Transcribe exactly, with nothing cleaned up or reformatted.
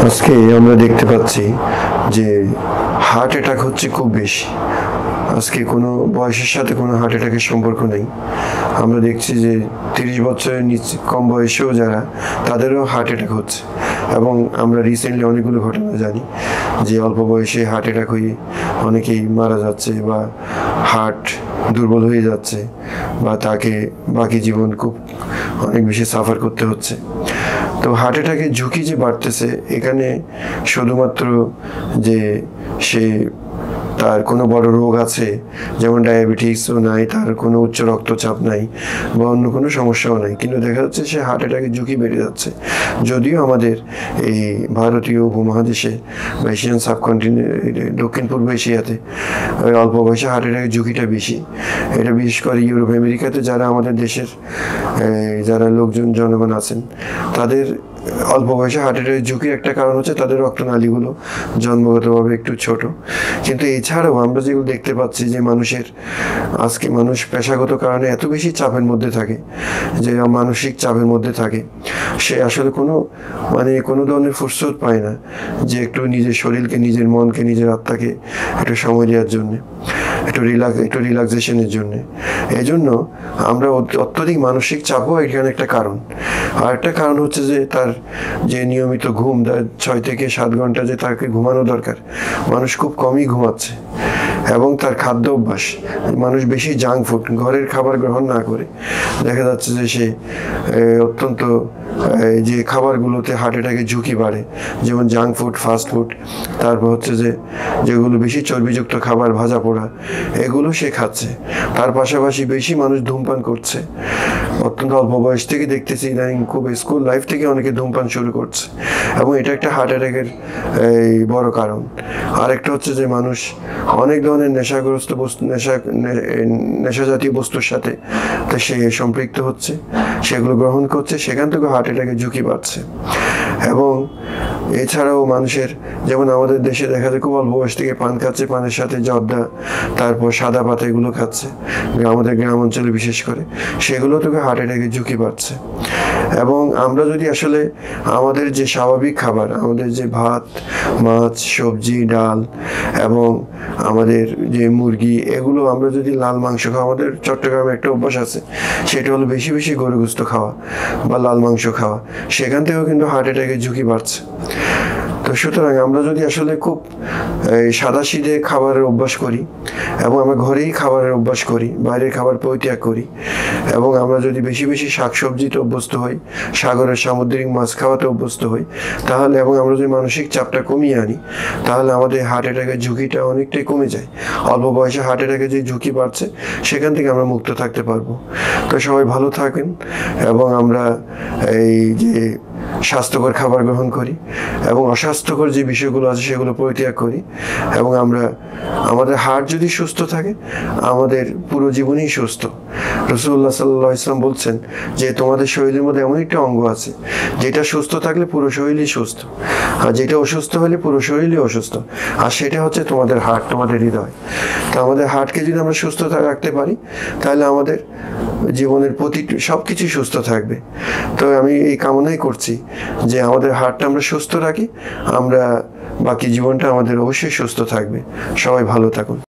আজকে আমরা দেখতে পাচ্ছি যে হার্ট অ্যাটাক হচ্ছে খুব বেশি। আজকে কোনো বয়সের সাথে কোনো হার্ট অ্যাটাকের সম্পর্ক নেই। আমরা দেখছি যে তিরিশ বছরের নিচে কম বয়সেও যারা, তাদেরও হার্ট অ্যাটাক হচ্ছে। এবং আমরা রিসেন্টলি অনেকগুলো ঘটনা জানি যে অল্প বয়সে হার্ট অ্যাটাক হয়ে অনেকেই মারা যাচ্ছে বা হার্ট দুর্বল হয়ে যাচ্ছে বা তাকে বাকি জীবন খুব অনেক বেশি সাফার করতে হচ্ছে। তো হার্ট অ্যাটাকের ঝুঁকি যে বাড়তেছে, এখানে শুধুমাত্র যে সে তার কোনো বড় রোগ আছে, যেমন ডায়াবেটিসও নাই, তার কোনো উচ্চ রক্তচাপ নাই বা অন্য কোনো সমস্যাও নাই, কিন্তু দেখা যাচ্ছে সে হার্ট অ্যাটাকের ঝুঁকি বেড়ে যাচ্ছে। যদিও আমাদের এই ভারতীয় উপমহাদেশে বা এশিয়ান সাবকন্টিনেন্ট, দক্ষিণ পূর্ব এশিয়াতে অল্প বয়সে হার্ট অ্যাটাকের ঝুঁকিটা বেশি। এটা বিশেষ করে ইউরোপ আমেরিকাতে যারা আমাদের দেশের যারা লোকজন জনগণ আছেন, তাদের অল্প বয়সে হার্ট অ্যাটাকের ঝুঁকির একটা কারণ হচ্ছে তাদের রক্তনালীগুলো জন্মগতভাবে একটু ছোট। কিন্তু এছাড়াও আমরা যেগুলো দেখতে পাচ্ছি যে মানুষের আজকে মানুষ পেশাগত কারণে এত বেশি চাপের মধ্যে থাকে, যে মানসিক চাপের মধ্যে থাকে, সে আসলে কোনো মানে কোনো ধরনের ফুরসত পায় না যে একটু নিজের শরীরকে, নিজের মনকে, নিজের আত্মাকে একটু সময় দেওয়ার জন্যে, একটু রিল্যাক্স একটু রিল্যাক্সেশনের জন্যে। এই জন্য আমরা অত্যধিক মানসিক চাপও এখানে একটা কারণ। আর একটা কারণ হচ্ছে যে তার যে নিয়মিত ঘুম, তার ছয় থেকে সাত ঘন্টা যে তাকে ঘুমানো দরকার, মানুষ খুব কমই ঘুমাচ্ছে। এবং তার খাদ্য অভ্যাস, মানুষ বেশি জাঙ্ক ফুড, ঘরের খাবার গ্রহণ না করে দেখা যাচ্ছে যে সে অত্যন্ত যে খাবারগুলোতে হার্ট অ্যাটাকের ঝুঁকি বাড়ে, যেমন জাঙ্ক ফুড, ফাস্ট ফুড, তারপর হচ্ছে যে যেগুলো বেশি চর্বিযুক্ত খাবার, ভাজা পোড়া, এগুলো সে খাচ্ছে। তার পাশাপাশি বেশি মানুষ ধূমপান করছে। অত্যন্ত অল্প বয়স থেকে দেখতেছি ইদানিং খুব স্কুল লাইফ থেকে অনেকে ধূমপান শুরু করছে, এবং এটা একটা হার্ট অ্যাটাকের এই বড় কারণ। আরেকটা হচ্ছে যে মানুষ অনেক ধরনের নেশাগ্রস্ত বস্তু, নেশা নেশা জাতীয় বস্তুর সাথে তা সে সম্পৃক্ত হচ্ছে, সেগুলো গ্রহণ করছে, সেখান থেকে হার্ট অ্যাটাকের ঝুঁকি বাড়ছে। এবং এছাড়াও মানুষের, যেমন আমাদের দেশে দেখা যায় খুব অল্প বয়স থেকে পান খাচ্ছে, পানের সাথে জর্দা, তারপর সাদা পাতা, এগুলো খাচ্ছে আমাদের গ্রাম অঞ্চলে বিশেষ করে, সেগুলো থেকে হার্ট অ্যাটাকের ঝুঁকি বাড়ছে। এবং আমরা যদি আসলে আমাদের যে স্বাভাবিক খাবার, আমাদের যে ভাত, মাছ, সবজি, ডাল এবং আমাদের যে মুরগি, এগুলো আমরা যদি লাল মাংস খাওয়া, আমাদের চট্টগ্রামে একটা অভ্যাস আছে, সেটা হলো বেশি বেশি গরু গোস্ত খাওয়া বা লাল মাংস খাওয়া, সেখান থেকেও কিন্তু হার্ট অ্যাটাকের ঝুঁকি বাড়ছে। তো সুতরাং আমরা যদি আসলে খুব সাদাসিধে খাবারের অভ্যাস করি এবং আমরা ঘরেই খাবারের অভ্যাস করি, বাইরের খাবার পরিত্যাগ করি, এবং আমরা যদি বেশি বেশি শাকসবজিতে অভ্যস্ত হই, সাগরের সামুদ্রিক মাছ খাওয়াতে অভ্যস্ত হই, তাহলে এবং আমরা যদি মানসিক চাপটা কমিয়ে আনি, তাহলে আমাদের হার্ট অ্যাটাকের ঝুঁকিটা অনেকটাই কমে যায়। অল্প বয়সে হার্ট অ্যাটাকের যে ঝুঁকি বাড়ছে, সেখান থেকে আমরা মুক্ত থাকতে পারবো। তো সবাই ভালো থাকেন, এবং আমরা এই যে স্বাস্থ্যকর খাবার গ্রহণ করি এবং অস্বাস্থ্যকর যে বিষয়গুলো আছে সেগুলো পরিত্যাগ করি, এবং আমরা আমাদের হার্ট যদি সুস্থ থাকে, আমাদের পুরো জীবনই সুস্থ। রাসূলুল্লাহ সাল্লাল্লাহু আলাইহি ওয়াসাল্লাম বলছেন যে তোমাদের শরীরের মধ্যে এমন একটা অঙ্গ আছে যেটা সুস্থ থাকলে পুরো শরীরই সুস্থ, আর যেটা অসুস্থ হলে পুরো শরীরই অসুস্থ, আর সেটা হচ্ছে তোমাদের হার্ট, তোমাদের হৃদয়। তো আমাদের হার্টকে যদি আমরা সুস্থ রাখতে পারি, তাহলে আমাদের জীবনের প্রতি সব কিছুই সুস্থ থাকবে। তো আমি এই কামনাই করছি যে আমাদের হার্টটা আমরা সুস্থ রাখি, আমরা বাকি জীবনটা আমাদের অবশ্যই সুস্থ থাকবে। সবাই ভালো থাকুন।